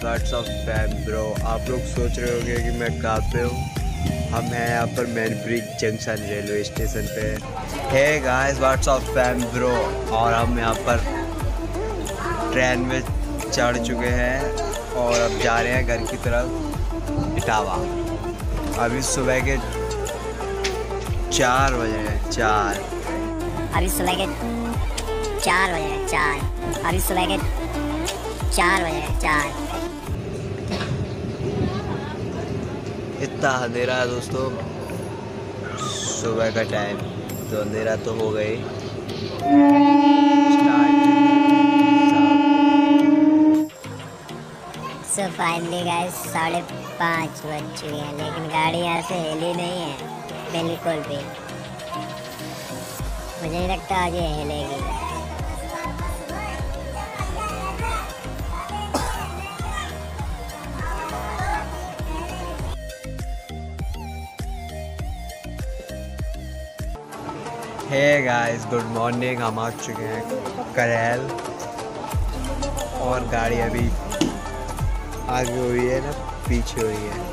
WhatsApp fam bro, आप लोग सोच रहे होंगे कि मैं कहाँ पे हूँ। हम हैं यहाँ पर मैनब्रिज जंक्शन रेलवे स्टेशन पे। Hey guys what's up fam bro, और हम यहाँ पर ट्रेन में चढ़ चुके हैं और अब जा रहे हैं घर की तरफ इटावा। अभी सुबह के 4 बजे हैं। 4 अभी सुबह के 4 बजे हैं। 4 अभी सुबह के 4 बजे हैं। 4 इतना अंधेरा है दोस्तों, सुबह का टाइम तो अंधेरा तो हो गई। सो फाइनली गाइस 5:30 बज चुके हैं, लेकिन गाड़ी यहाँ से हिली नहीं है बिल्कुल भी। मुझे नहीं लगता आज ये हिलेगी। हे गाइस गुड मॉर्निंग, हम आ चुके हैं करैल और गाड़ी अभी आगे हुई है ना पीछे हुई है।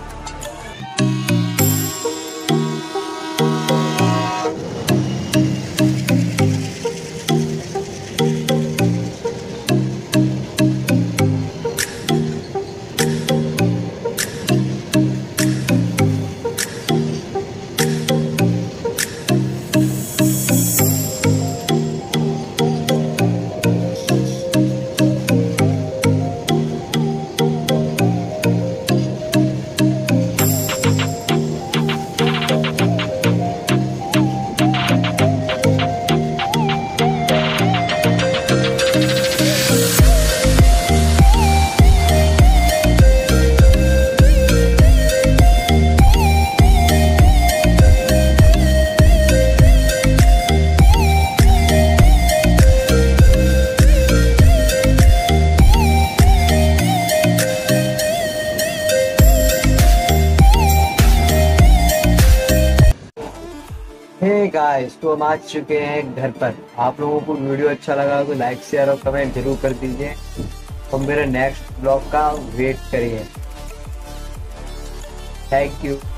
हे गाइस, तो हम आ चुके हैं घर पर। आप लोगों को वीडियो अच्छा लगा तो लाइक शेयर और कमेंट जरूर कर दीजिए और मेरे नेक्स्ट ब्लॉग का वेट करिए। Thank you.